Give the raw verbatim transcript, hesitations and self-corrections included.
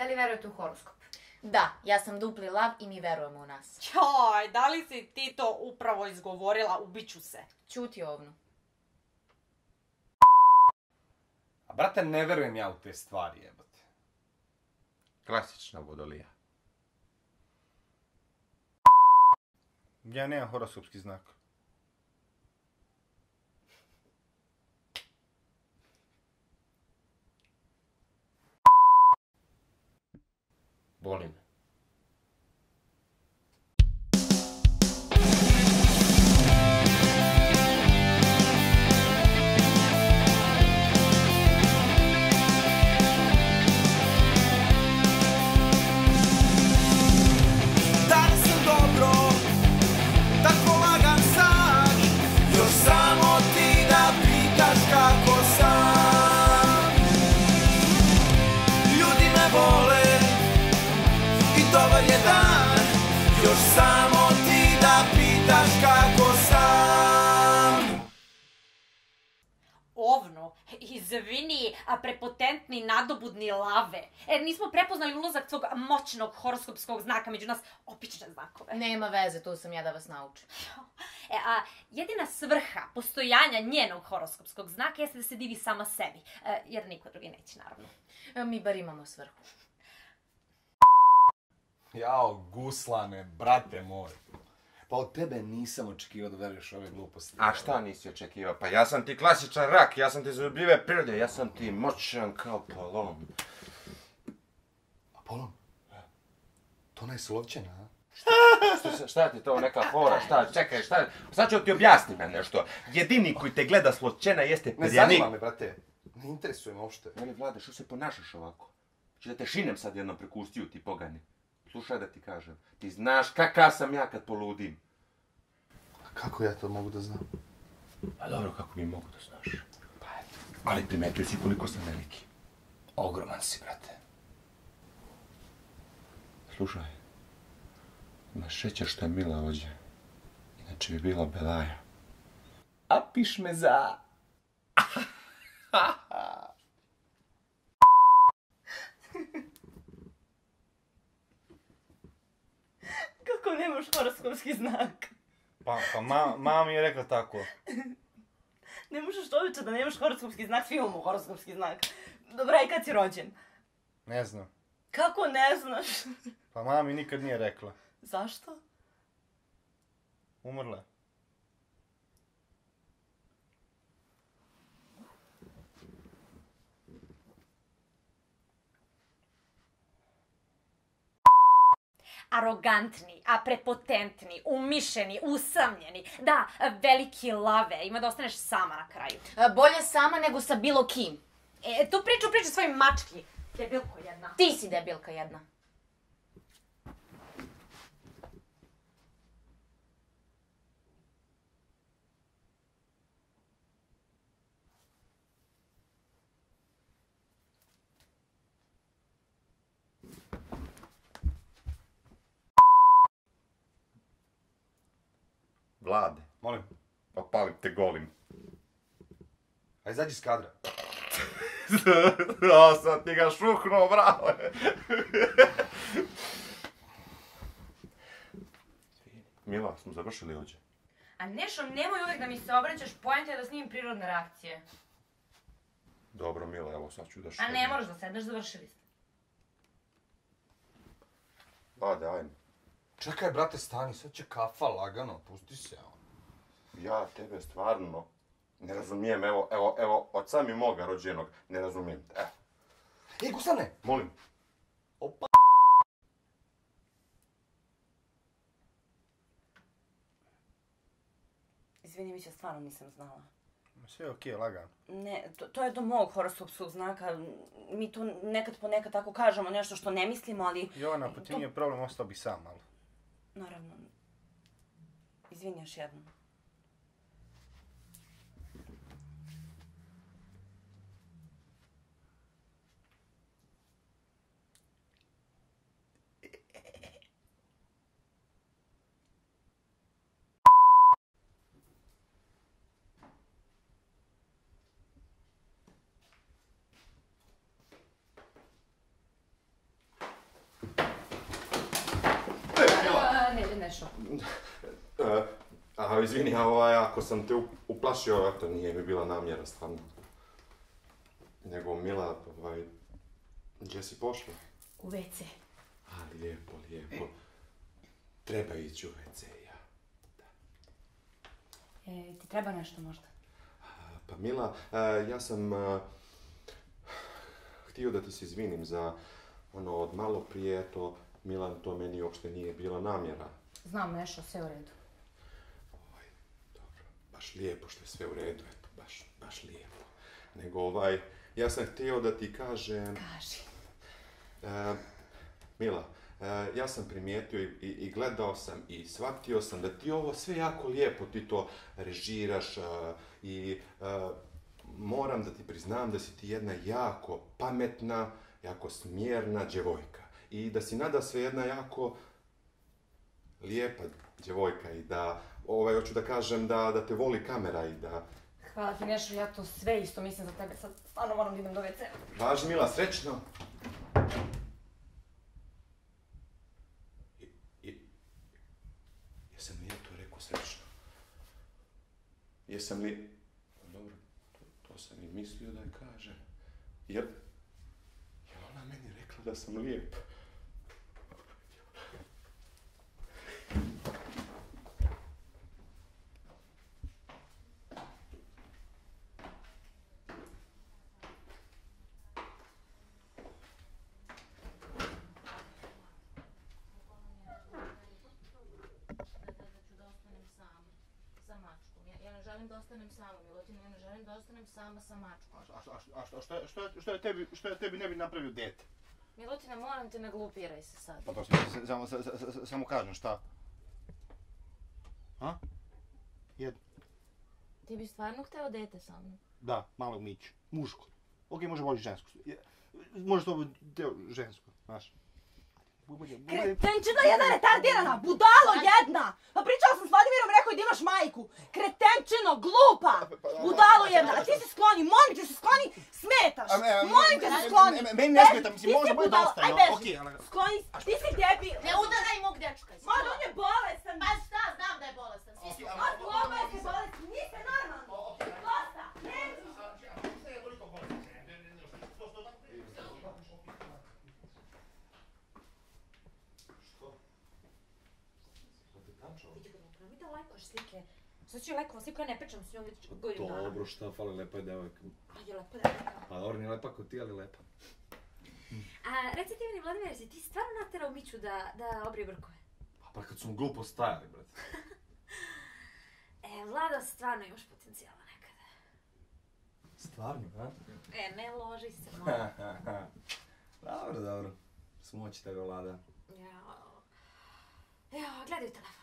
Da li verujete u horoskop? Da, ja sam dupli lav i mi verujemo u nas. Joj, da li si ti to upravo izgovorila? Ubiću se. Ćuti ovnu. A brate, ne verujem ja u te stvari, jebate. Klasična vodolija. Ja nemam horoskopski znak. Boli me. Još samo ti da pitaš kako sam. Ovno, izvini, a prepotentni nadobudni lave. E, nismo prepoznali ulazak svog moćnog horoskopskog znaka među nas obične znakove. Nema veze, tu sam ja da vas naučim. E, a jedina svrha postojanja njenog horoskopskog znaka jeste da se divi sama sebi. E, jer niko drugi neće, naravno. E, mi bar imamo svrhu. Jao, guslane, brate moj. Pa od tebe nisam očekivao da veruješ ove gluposti. A šta nisi očekivao? Pa ja sam ti klasičan rak, ja sam ti zaljubljive prirode, ja sam ti moćan kao Apolon. Apolon? To ne je Slovčena, a? Šta, šta ti to neka fora, šta, čekaj, šta, sad ću ti objasniti me nešto. Jedini koji te gleda Slovčena jeste Ne perjanik. zanima me, brate. Ne interesuje me uopšte. Veli, Vlade, što se ponašaš ovako? Če da te šinem sad jednom prekustiju, ti pogani. Slušaj da ti kažem, ti znaš kakav sam ja kad poludim. A kako ja to mogu da znam? Pa dobro, kako mi mogu da znaš? Pa eto. Ali primetio si koliko sam veliki. Ogroman si, brate. Slušaj, imaš šećer što je Mila ovdje. Inače bi bila Belaja. A piš me za... Kako nemaš horoskopski znak? Pa, pa ma, mama mi je rekla tako. Ne možeš čovječe da nemaš horoskopski znak, svi imamo horoskopski znak. Dobra, i kad si rođen? Ne znam. Kako ne znaš? Pa mama mi nikad nije rekla. Zašto? Umrla je. Arogantni, a prepotentni, umišljeni, usamljeni. Da, veliki lave, ima da ostaneš sama na kraju. E, bolje sama nego sa bilo kim. E, tu priču priču svojim mački. Debilko jedna. Ti si debilka jedna. Vlade, Molim. pa palim te golim. Aj, izađi iz kadra. A sad ti ga šuknuo, brale. Mila, smo završili ovdje. A Nešo, nemoj uvijek da mi se obraćaš, poenta je da snimim prirodne reakcije. Dobro, Mila, evo sad ću da A šedim. ne moraš da sedneš, završili ste. Vlade, ajme. Čekaj, brate, stani, sad će kafa lagano, pusti se. Ja tebe stvarno ne razumijem, evo, evo, evo, od sami moga rođenog, ne razumijem te, evo. Ej, Gustane! Molim. Opa! Izvini, Mića, stvarno nisam znala. Sve je okej, lagano. Ne, to, to je do mog horoskopskog znaka. Mi tu nekad po nekad tako kažemo nešto što ne mislimo, ali... Jovana, pa ti To- nije problem, ostao bi sam malo. Naravno. Izvini još jednom. Nešo? E, a, izvini, a ovaj, ako sam te uplašio, to nije mi bila namjera, stvarno. Nego, Mila, ovaj, gdje si pošla? U ve ce. A, lijepo, lijepo. Treba ići u ve ce, ja. E, ti treba nešto možda? Pa Mila, ja sam htio da ti se izvinim za ono od malo prije, to Milan, to meni uopšte nije bila namjera. Znam Nešo, sve u redu. Ovaj, dobro, baš lijepo što je sve u redu, eto, baš, baš lijepo. Nego ovaj, ja sam htio da ti kažem... Kaži. E, Mila, e, ja sam primijetio i, i, i gledao sam i shvatio sam da ti ovo sve jako lijepo, ti to režiraš a, i a, moram da ti priznam da si ti jedna jako pametna, jako smjerna djevojka. I da si nada sve jedna jako lijepa djevojka i da, ovaj, hoću da kažem da, da te voli kamera i da... Hvala ti Nešo, ja to sve isto mislim za tebe. Sad stvarno moram da idem do ve ce. Važi Mila, srećno! I, i, jesam li ja to rekao srećno? Jesam li... Dobro, to, to sam i mislio da je kažem. Jer... Je ona meni rekla da sam lijep? Da ostanem sama, Milutina, ja ne želim da ostanem sama sa mačkom. A, a, a, a šta, šta, šta, je tebi, šta je tebi ne bi napravio dete? Milutina, moram te, ne glupiraj se sad. Pa to sam samo, samo kažem, šta? A? Jedno. Ti bi stvarno hteo dete sa mnom? Da, malog Miću. Muško. Ok, može voliš žensko. Može to biti deo žensko, znaš. Kretenčina jedna retardirana, budalo jedna! Pa pričala sam s Vladimirom, rekao je da imaš majku. Kretenčino, glupa! Budalo jedna, a ti se skloni, molim te se skloni, smetaš! Molim te se skloni! Meni ne smeta, mislim, može bude dosta, no, okej, ali... Skloni, ti si tebi... Ne udaraj mog dečka! Ma, on je bolestan! Pa šta, znam da je bolestan, svi smo... Ma, gluma je se bolestan, niste normalni! Dosta, neću! Mi da lajkoš slike. Sad ću lajkova sliku, ja ne pričam s njom već godinu dana. Dobro, šta fali, lepa je devojka. A je lepa devojka. Pa dobro, nije lepa kod ti, ali lepa. A reci ti meni, Vladimir, si ti stvarno naterao Miću da, da obrije brkove? Pa pa kad su mu glupo stajali, brate. E, Vlada, stvarno imaš potencijala nekada. Stvarno, a? E, ne loži se, molim. Dobro, dobro. Smoći tebe, Vlada. Jao. Evo, gledaj telefon.